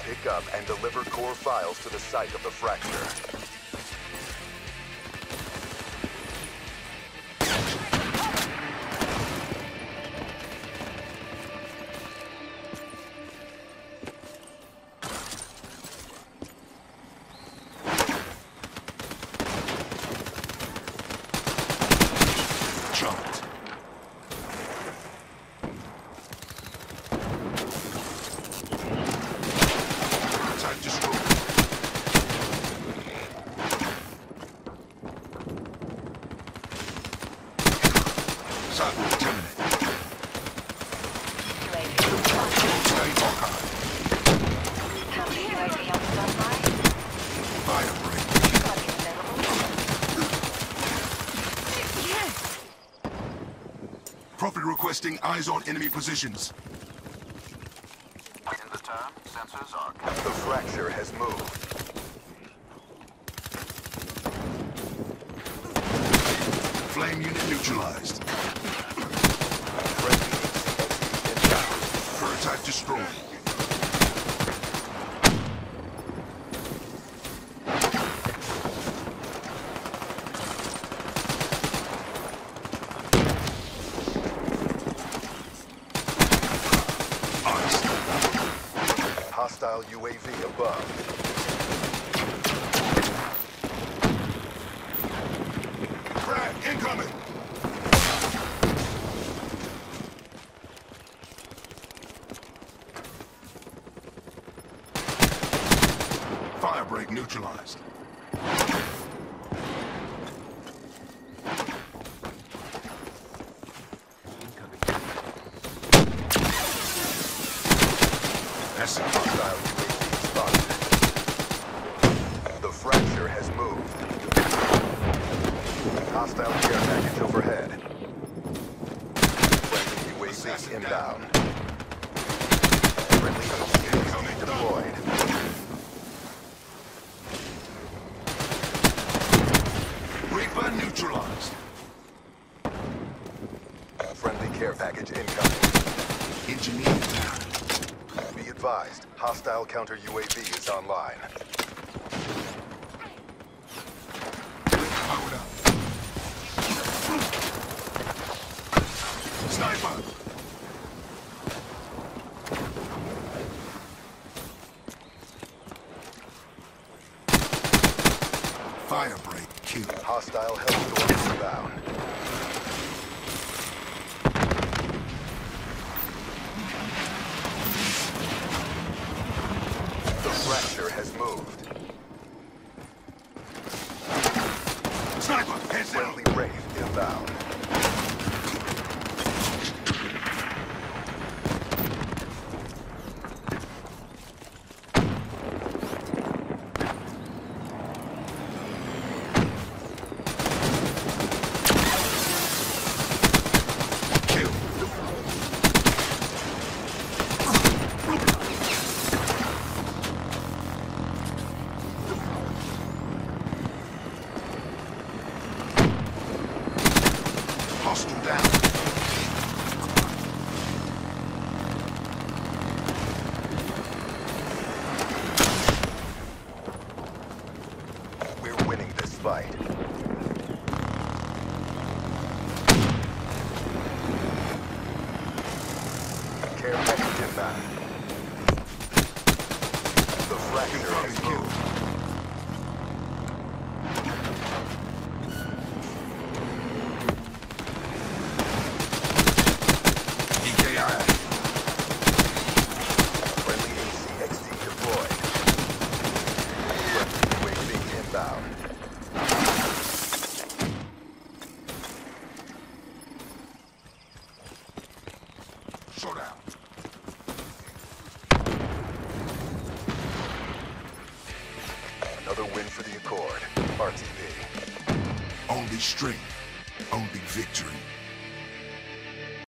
Pick up and deliver core files to the site of the fracture. Prophet requesting eyes on enemy positions. In the turn, sensors are... The fracture has moved. Flame unit neutralized. Prototype destroyed. Hostile UAV above. Frag incoming! Firebreak neutralized. That's a hostile UAV spotted. The fracture has moved. Hostile care package overhead. Friendly UAV inbound. Friendly UAV deployed. Reaper neutralized. Friendly care package incoming. Engineering down. Be advised, hostile counter UAV is online. Powered up. Sniper! Firebreak kill. Hostile Hellstorm inbound. The fracture has moved. Sniper! Heads down! Friendly Wraith inbound. Kill. Hostile down. We're winning this fight. Care package inbound. The fracture has moved. EKI. Friendly ACXD deployed. Friendly UAV inbound. Showdown. Another win for the Accord. RTB. Only strength. Only victory.